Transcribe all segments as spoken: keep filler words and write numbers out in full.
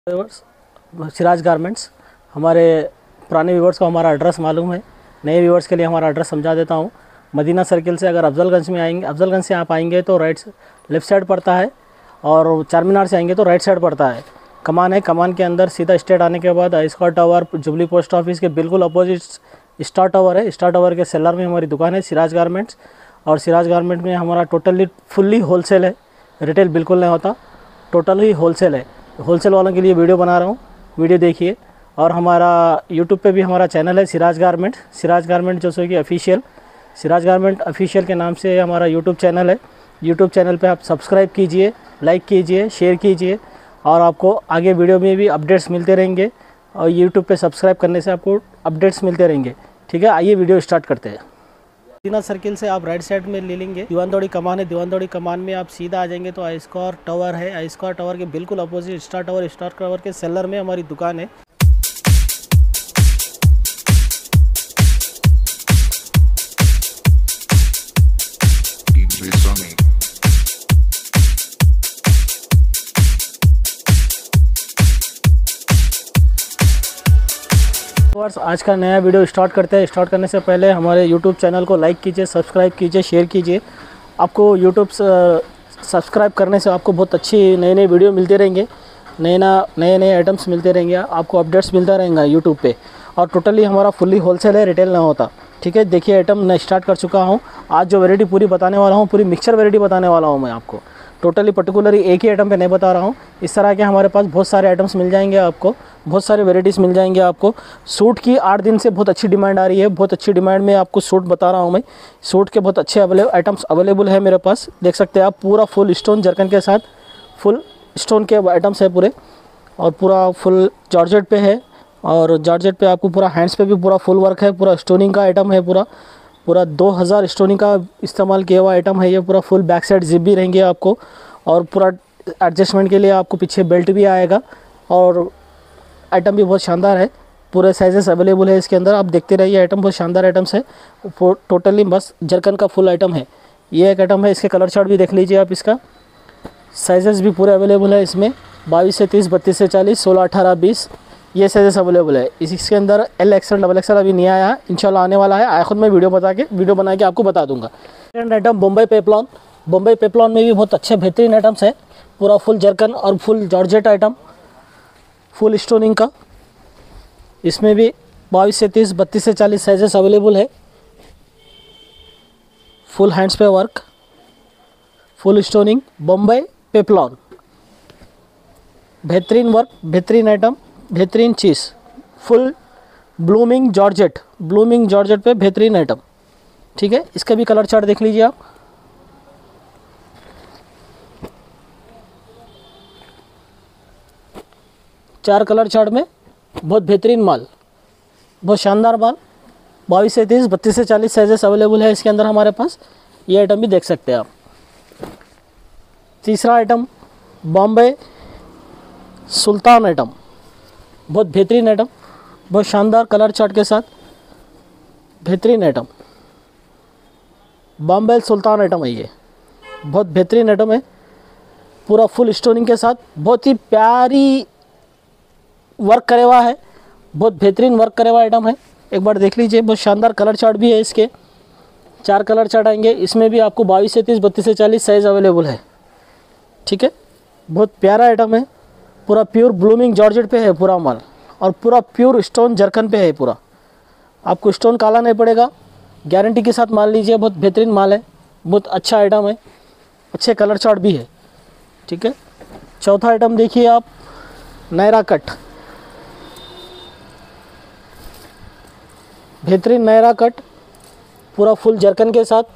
Viewers, Siraj garments. हमारे पुराने viewers को हमारा एड्रेस मालूम है, नए व्यूवर्स के लिए हमारा एड्रेस समझा देता हूँ। मदीना सर्किल से अगर अफजलगंज में आएंगे, अफजलगंज से आप आएंगे तो राइट लेफ़्ट साइड पड़ता है, और चार मीनार से आएंगे तो राइट साइड पड़ता है। कमान है, कमान के अंदर सीधा स्ट्रेट आने के बाद Scott tower, jubilee post office के बिल्कुल अपोजिट स्टार टावर है। स्टार टावर के सेलर में हमारी दुकान है सिराज गारमेंट्स। और सिराज गारमेंट में हमारा टोटली फुल्ली होलसेल है, रिटेल बिल्कुल नहीं होता, टोटली होलसेल है। होलसेल वालों के लिए वीडियो बना रहा हूँ, वीडियो देखिए। और हमारा यूट्यूब पे भी हमारा चैनल है सिराज गारमेंट, सिराज गारमेंट जो सो कि ऑफिशियल, सिराज गारमेंट ऑफिशियल के नाम से हमारा यूट्यूब चैनल है। यूट्यूब चैनल पे आप सब्सक्राइब कीजिए, लाइक कीजिए, शेयर कीजिए, और आपको आगे वीडियो में भी अपडेट्स मिलते रहेंगे। और यूट्यूब पे सब्सक्राइब करने से आपको अपडेट्स मिलते रहेंगे। ठीक है, आइए वीडियो स्टार्ट करते हैं। मदीना सर्किल से आप राइट साइड में ले लेंगे, दीवानदौड़ी कमान है, दीवानदौड़ी कमान में आप सीधा आ जाएंगे तो आइस्कॉर टावर है। आइस्कॉर टावर के बिल्कुल opposite star tower, star tower के सेलर में हमारी दुकान है। आज का नया वीडियो स्टार्ट करते हैं। स्टार्ट करने से पहले हमारे यूट्यूब चैनल को लाइक कीजिए, सब्सक्राइब कीजिए, शेयर कीजिए। आपको यूट्यूब सब्सक्राइब करने से आपको बहुत अच्छी नए नए वीडियो मिलते रहेंगे, नए ना नए नए आइटम्स मिलते रहेंगे, आपको अपडेट्स मिलता रहेगा यूट्यूब पे। और टोटली हमारा फुल्ली होलसेल है, रिटेल ना होता। ठीक है, देखिए आइटम मैं स्टार्ट कर चुका हूँ। आज जो वैरायटी पूरी बताने वाला हूँ, पूरी मिक्सचर वैरायटी बताने वाला हूँ मैं आपको। टोटली पर्टिकुलरली एक ही आइटम पे नहीं बता रहा हूँ। इस तरह के हमारे पास बहुत सारे आइटम्स मिल जाएंगे आपको, बहुत सारे वैरायटीज़ मिल जाएंगे आपको। सूट की आठ दिन से बहुत अच्छी डिमांड आ रही है, बहुत अच्छी डिमांड में आपको सूट बता रहा हूँ मैं। सूट के बहुत अच्छे अवेलेबल आइटम्स अवेलेबल है मेरे पास, देख सकते हैं आप। पूरा फुल स्टोन जरकन के साथ फुल स्टोन के आइटम्स है पूरे, और पूरा फुल जॉर्जेट पे है। और जॉर्जेट पे आपको पूरा हैंड्स पे भी पूरा फुल वर्क है, पूरा स्टोनिंग का आइटम है। पूरा पूरा दो हज़ार स्टोनिंग का इस्तेमाल किया हुआ आइटम है ये। पूरा फुल बैक साइड जिप भी रहेंगे आपको, और पूरा एडजस्टमेंट के लिए आपको पीछे बेल्ट भी आएगा। और आइटम भी बहुत शानदार है, पूरे साइजेस अवेलेबल है इसके अंदर। आप देखते रहिए, आइटम बहुत शानदार आइटम्स है। टोटली बस जरकन का फुल आइटम है। ये एक आइटम है, इसके कलर चार्ट भी देख लीजिए आप। इसका साइजेस भी पूरे अवेलेबल है इसमें, बाईस से तीस, बत्तीस से चालीस, सोलह, अठारह, बीस, ये साइजेस अवेलेबल है। इसके अंदर एल एक्सएल, डबल एक्सएल अभी नहीं आया है, इंशाल्लाह आने वाला है। आया खुद मैं वीडियो बता के वीडियो बना के आपको बता दूंगा। Second item Bombay peplum. Bombay peplum में भी बहुत अच्छे बेहतरीन आइटम्स है। पूरा फुल जरकन और full georgette item, full stoning का। इसमें भी बाईस से तीस, बत्तीस से चालीस साइजेस अवेलेबल है। फुल हैंड्स पे work, full stoning, Bombay peplum, बेहतरीन वर्क, बेहतरीन आइटम, बेहतरीन चीज़। Full blooming georgette, blooming georgette पे बेहतरीन आइटम। ठीक है, इसका भी कलर चार्ट देख लीजिए आप। चार कलर चार्ट में बहुत बेहतरीन माल, बहुत शानदार माल। बाईस से तीस, बत्तीस से चालीस साइजेस अवेलेबल है इसके अंदर हमारे पास। ये आइटम भी देख सकते हैं आप। तीसरा आइटम बॉम्बे सुल्तान आइटम, बहुत बेहतरीन आइटम, बहुत शानदार कलर चार्ट के साथ बेहतरीन आइटम। बॉम्बे सुल्तान आइटम है ये, बहुत बेहतरीन आइटम है। पूरा फुल स्टोनिंग के साथ, बहुत ही प्यारी वर्क करे हुआ है, बहुत बेहतरीन वर्क करे हुआ आइटम है। एक बार देख लीजिए, बहुत शानदार कलर चार्ट भी है इसके। चार कलर चार्ट आएंगे इसमें भी आपको। बाईस से तीस, बत्तीस से चालीस साइज़ अवेलेबल है। ठीक है, बहुत प्यारा आइटम है। पूरा प्योर ब्लूमिंग जॉर्जेट पे है पूरा माल, और पूरा प्योर स्टोन जरकन पे है पूरा। आपको स्टोन काला नहीं पड़ेगा, गारंटी के साथ माल लीजिए। बहुत बेहतरीन माल है, बहुत अच्छा आइटम है, अच्छे कलर चार्ट भी है। ठीक है, चौथा आइटम देखिए आप, नायरा कट, बेहतरीन नायरा कट, पूरा फुल जरकन के साथ,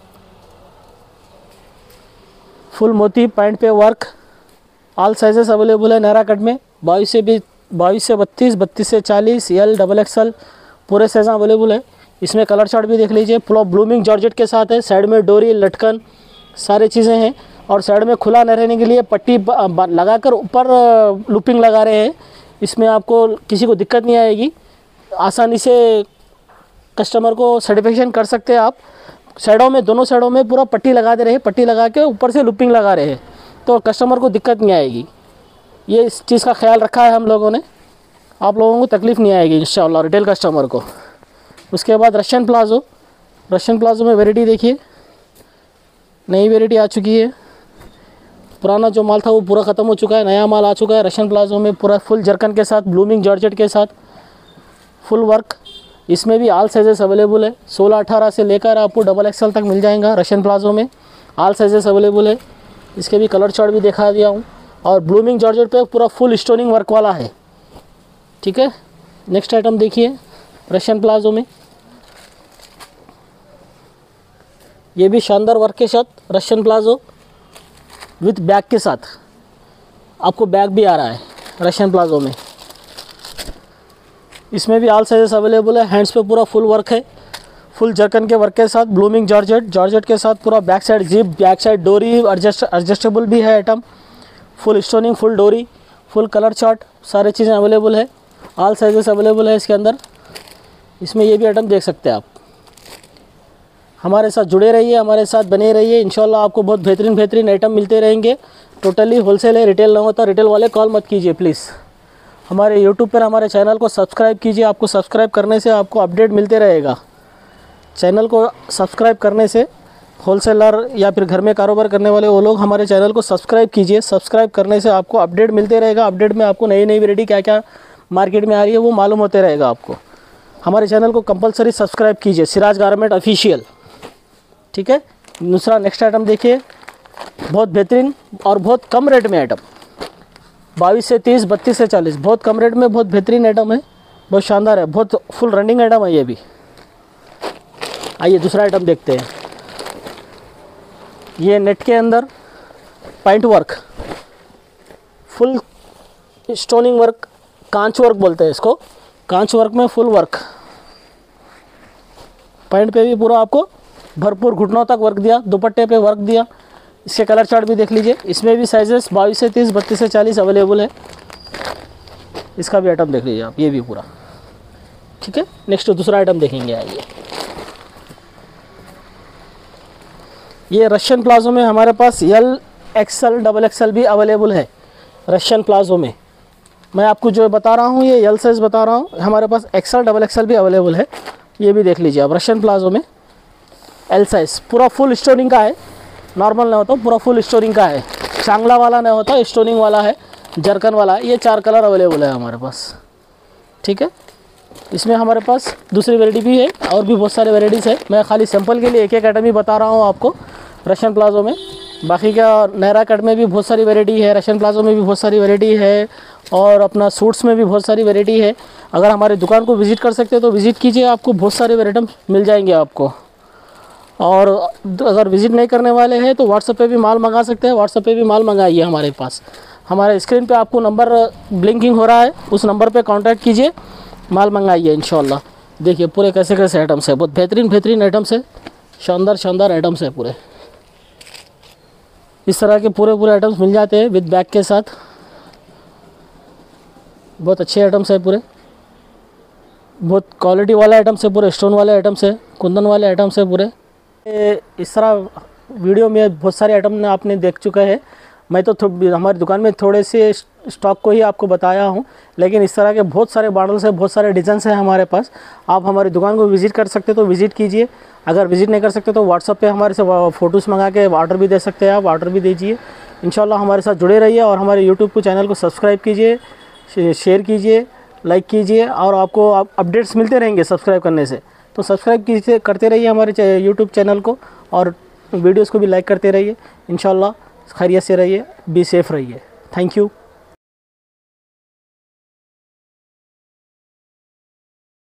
फुल मोती पैंट पे वर्क। ऑल साइजेस अवेलेबल है नायरा कट में। बाईस से भी बाईस से बत्तीस, बत्तीस से चालीस, एल, डबल एक्सएल, पूरे साइज अवेलेबल है। इसमें कलर चार्ट भी देख लीजिए। पूरा ब्लूमिंग जॉर्जेट के साथ है। साइड में डोरी, लटकन, सारी चीज़ें हैं। और साइड में खुला न रहने के लिए पट्टी लगाकर ऊपर लूपिंग लगा रहे हैं। इसमें आपको किसी को दिक्कत नहीं आएगी, आसानी से कस्टमर को सर्टिफिकेशन कर सकते हैं आप। साइडों में, दोनों साइडों में पूरा पट्टी लगा दे रहे हैं, पट्टी लगा के ऊपर से लूपिंग लगा रहे हैं, तो कस्टमर को दिक्कत नहीं आएगी। ये इस चीज़ का ख्याल रखा है हम लोगों ने, आप लोगों को तकलीफ़ नहीं आएगी इंशाल्लाह रिटेल कस्टमर को। उसके बाद रशियन प्लाज़ो, रशियन प्लाज़ो में वैरायटी देखिए, नई वैरायटी आ चुकी है। पुराना जो माल था वो पूरा ख़त्म हो चुका है, नया माल आ चुका है रशियन प्लाज़ो में, पूरा फुल जरकन के साथ, ब्लूमिंग जॉर्जेट के साथ, फुल वर्क। इसमें भी आल साइजेस अवेलेबल है, सोलह अठारह से लेकर आपको डबल एक्सएल तक मिल जाएगा रशियन प्लाज़ो में, आल साइजेस अवेलेबल है। इसके भी कलर चार्ट भी दिखा दिया हूँ, और ब्लूमिंग जॉर्जेट पे पूरा फुल स्टोनिंग वर्क वाला है, ठीक है। नेक्स्ट आइटम देखिए रशियन प्लाज़ो में, ये भी शानदार वर्क के साथ रशियन प्लाज़ो विथ बैग के साथ, आपको बैग भी आ रहा है रशियन प्लाज़ो में। इसमें भी ऑल साइजेस अवेलेबल है, हैंड्स पे पूरा फुल वर्क है, फुल जरकन के वर्क के साथ, ब्लूमिंग जॉर्जेट, जॉर्जेट के साथ पूरा back side zip, back side डोरी, एडजस्ट एडजस्टेबल भी है आइटम, फुल स्टोनिंग, फुल डोरी, फुल कलर चार्ट, सारी चीज़ें अवेलेबल है, ऑल साइजेस अवेलेबल है इसके अंदर। इसमें ये भी आइटम देख सकते हैं आप। हमारे साथ जुड़े रहिए, हमारे साथ बने रहिए, इंशाल्लाह आपको बहुत बेहतरीन बेहतरीन आइटम मिलते रहेंगे। टोटली होलसेल है, रिटेल नहीं होता। रिटेल वाले कॉल मत कीजिए प्लीज़। हमारे यूट्यूब पर हमारे चैनल को सब्सक्राइब कीजिए, आपको सब्सक्राइब करने से आपको अपडेट मिलते रहेगा। चैनल को सब्सक्राइब करने से होलसेलर या फिर घर में कारोबार करने वाले वो लोग हमारे चैनल को सब्सक्राइब कीजिए। सब्सक्राइब करने से आपको अपडेट मिलते रहेगा। अपडेट में आपको नई नई वैरायटी क्या क्या मार्केट में आ रही है वो मालूम होते रहेगा आपको। हमारे चैनल को कंपलसरी सब्सक्राइब कीजिए, सिराज गारमेंट ऑफिशियल, ठीक है। दूसरा नेक्स्ट आइटम देखिए, बहुत बेहतरीन और बहुत कम रेट में आइटम, बाईस से तीस, बत्तीस से चालीस, बहुत कम रेट में बहुत बेहतरीन आइटम है, बहुत शानदार है, बहुत फुल रनिंग आइटम है ये भी। आइए दूसरा आइटम देखते हैं। ये नेट के अंदर पैंट वर्क, फुल स्टोनिंग वर्क, कांच वर्क बोलते हैं इसको, कांच वर्क में फुल वर्क, पैंट पे भी पूरा आपको भरपूर घुटनों तक वर्क दिया, दुपट्टे पे वर्क दिया। इसके कलर चार्ट भी देख लीजिए। इसमें भी साइजेस बाईस से तीस, बत्तीस से चालीस अवेलेबल है। इसका भी आइटम देख लीजिए आप, ये भी पूरा, ठीक है। नेक्स्ट दूसरा आइटम देखेंगे। आइए, ये रशियन प्लाज़ो में हमारे पास एल, एक्सएल, डबल एक्सएल भी अवेलेबल है रशियन प्लाज़ो में। मैं आपको जो बता रहा हूँ ये एल साइज़ बता रहा हूँ, हमारे पास एक्सएल, डबल एक्सएल भी अवेलेबल है। ये भी देख लीजिए आप, रशियन प्लाज़ो में एल साइज़ पूरा फुल स्टोनिंग का है, नॉर्मल नहीं होता, पूरा फुल स्टोनिंग का है, चांगला वाला नहीं होता, स्टोनिंग वाला है, जरकन वाला है। ये चार कलर अवेलेबल है हमारे पास, ठीक है। इसमें हमारे पास दूसरी वैरायटी भी है और भी बहुत सारे वैरायटीज़ है। मैं खाली सैंपल के लिए एक एक आइटम ही बता रहा हूँ आपको रशियन प्लाज़ो में। बाकी का नहरा कट में भी बहुत सारी वैरायटी है, रशियन प्लाज़ो में भी बहुत सारी वैरायटी है, और अपना सूट्स में भी बहुत सारी वैरायटी है। अगर हमारी दुकान को विज़िट कर सकते हैं तो विज़िट कीजिए, आपको बहुत सारे वैरायटी मिल जाएंगे आपको। और अगर विज़िट नहीं करने वाले हैं तो व्हाट्सएप पे भी माल मंगा सकते हैं, व्हाट्सएप पे भी माल मंगाइए हमारे पास। हमारे स्क्रीन पे आपको नंबर ब्लिंकिंग हो रहा है, उस नंबर पे कांटेक्ट कीजिए, माल मंगाइए इंशाल्लाह। देखिए पूरे कैसे कैसे आइटम्स है, बहुत बेहतरीन बेहतरीन आइटम्स है, शानदार शानदार आइटम्स है पूरे। इस तरह के पूरे पूरे आइटम्स मिल जाते हैं विद बैग के साथ, बहुत अच्छे आइटम्स है पूरे, बहुत क्वालिटी वाले आइटम्स है पूरे, स्टोन वाले आइटम्स है, कुंदन वाले आइटम्स है पूरे। इस तरह वीडियो में बहुत सारे आइटम आपने देख चुके हैं। मैं तो हमारी दुकान में थोड़े से स्टॉक को ही आपको बताया हूँ, लेकिन इस तरह के बहुत सारे मॉडल्स हैं, बहुत सारे डिज़ाइंस हैं हमारे पास। आप हमारी दुकान को विज़िट कर सकते तो विज़िट कीजिए, अगर विज़िट नहीं कर सकते तो व्हाट्सएप पे हमारे से फ़ोटोज़ मंगा के ऑर्डर भी दे सकते हैं, आप ऑर्डर भी दीजिए। इंशाल्लाह हमारे साथ जुड़े रहिए और हमारे यूट्यूब को चैनल को सब्सक्राइब कीजिए, शेयर कीजिए, लाइक कीजिए, और आपको अपडेट्स मिलते रहेंगे सब्सक्राइब करने से। तो सब्सक्राइब कीजिए, करते रहिए हमारे यूट्यूब चैनल को, और वीडियोस को भी लाइक करते रहिए। इंशाल्लाह खैरियत से रहिए, बी सेफ रहिए। Thank you.